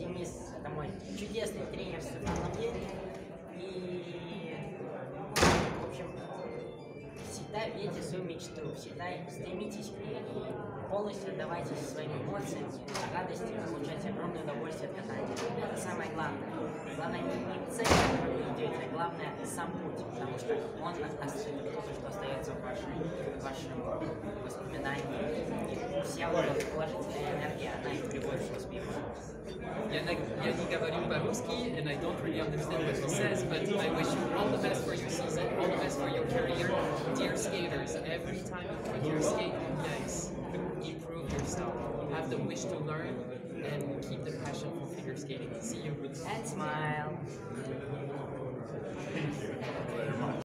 Денис, это мой чудесный тренер Сtéphane. И, в общем, всегда верьте в свою мечту, всегда стремитесь к ней и полностью отдавайтесь своим эмоциям, радости, получайте огромное удовольствие от катания. Это самое главное. Главное не цель, которую вы идете, а главное сам путь, потому что он кто-то, что остается в вашем воспоминании. И вся вот эта положительная энергия, она и приводит к успеху. Я не говорю по-русски, and I don't really understand what he says, but I wish you all the best for your season, all the best for your career. Dear skaters, every time you put your skate on the ice, improve yourself. Have the wish to learn and keep the passion for figure skating. See you. And smile.